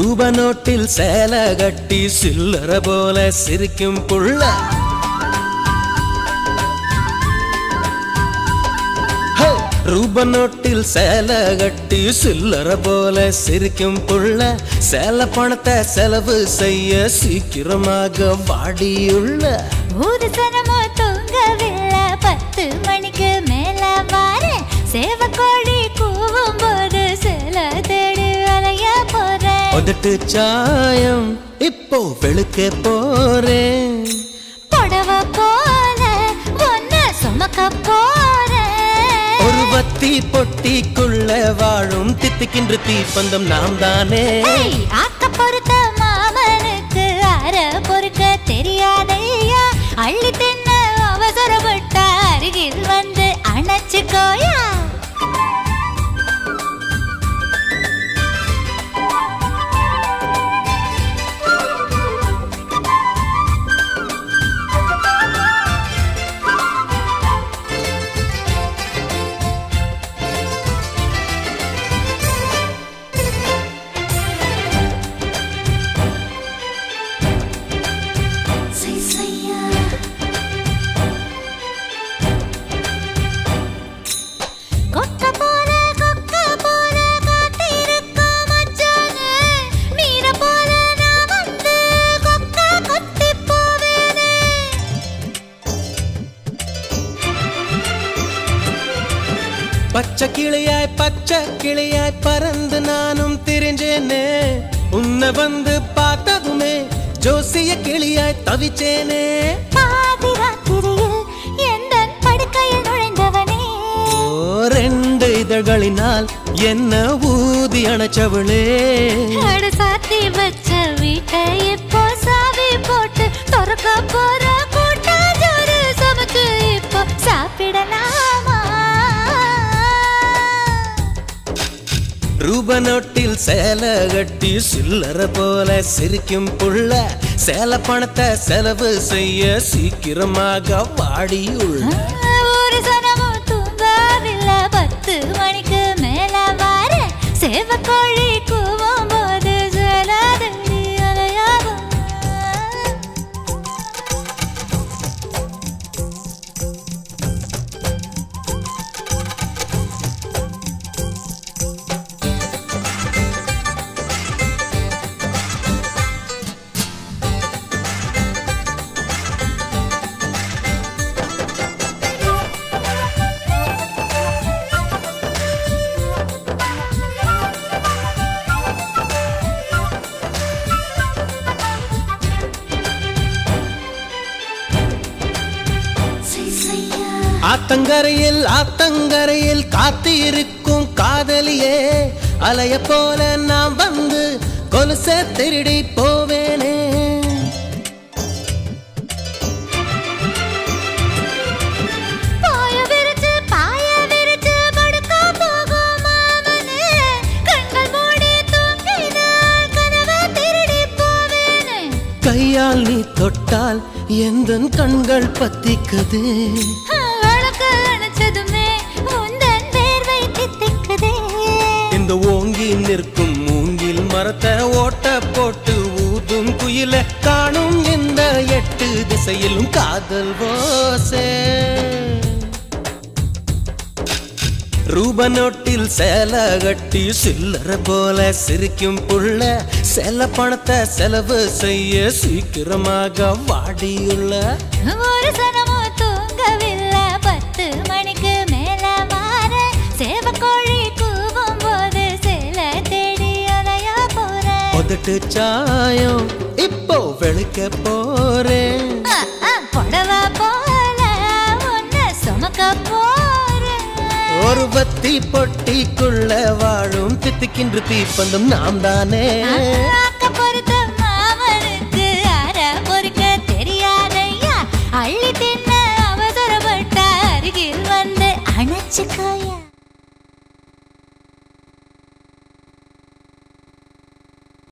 ரூபனோட்டில் சேலை கட்டி சில்லற போல சிரிக்கும் புள்ள. ரூபனோட்டில் சேலை கட்டி சில்லற போல சிரிக்கும் புள்ள. சேலை பணத்தை செலவு செய்ய சீக்கிரமாக வாடியுள்ள. ஒரு சனமோ தூங்கவில்லை 10 மணிக்கு மேல வார. சேவக்கோழி கூவும் போது சில தேடி அலைய போறேன். உதட்டு சாயம் இப்போ வெளுக்க போறேன். புடவ போல ஒன்ன சுமக்க போறேன். ஒரு வத்தி பொட்டிக்குள்ள வாழும் தித்திக்கின்ற தீப்பந்தம் நாம் தானே. ஆக்க பொறுத்த மாமனுக்கு அற பொறுக்க தெரியாதையா. அள்ளி தின்ன அவசரப்பட்ட அருகில் வந்து அணைச்சுக்கோயா. பச்சை கிளியாய் பறந்து நானும் திரிஞ்சேனே. உன்னை வந்து பார்த்ததுமே ஜோசிய கிளியாய் தவிச்சேனே. பாதிராத்திரியில் எந்தன் படுக்கையில் நுழைந்தவனே. ரெண்டு இதழ்களினால் என்ன ஊதி அணைச்சவளே. சாத்தி வச்ச வீட்டை இப்போ சாவி போட்டு திறக்க போற கூட்டாஞ்சோறு சமைச்சு இப்போ சாப்பிடலாமா. ரூபனோட்டில் சேலை கட்டி சில்லற போல சிரிக்கும் புள்ள. சேலை பணத்தை செலவு செய்ய சீக்கிரமாக வாடியுள்ள. ஒரு சனமும் தூங்கவில்லை 10 மணிக்கு மேல வார. சேவக்கோழி கூவும் போது சேலாதடி அலையாகும். ஆத்தங்கரையில் காத்திருக்கும் காதலியே. அலைய போல நான் வந்து கொலுச திருடி போவேனே. பாய விரிச்சு படுக்க போகும் மாமனே. கண்கள் மூடி தூங்கினால் கனவை திருடி போவேனே. கையால் நீ தொட்டால் எந்தன் கண்கள் பத்திக்குது. இந்த ஓங்கி நிற்கும் மூங்கில் மரத்தை ஓட்ட போட்டு ஊதும் குயில காணும் இந்த 8 திசையிலும் காதல் ஓசை. ரூபனோட்டில் சேலை கட்டி சில்லற போல சிரிக்கும் புள்ள. சேலை பணத்தை செலவு செய்ய சீக்கிரமாக வாடியுள்ள. ஒரு சனமோ தூங்கவில்லை 10 மணிக்கு மேல வார. சேவக்கோழி கூவும் போது சில தேடி அலைய போறேன். உதட்டு சாயம் இப்போ வெளுக்க போறேன். புடவ போல ஒன்ன சுமக்க போறேன். ஒரு வத்தி பொட்டிக்குள்ள வாழும் தித்திக்கின்ற தீப்பந்தம் நாம் தானே.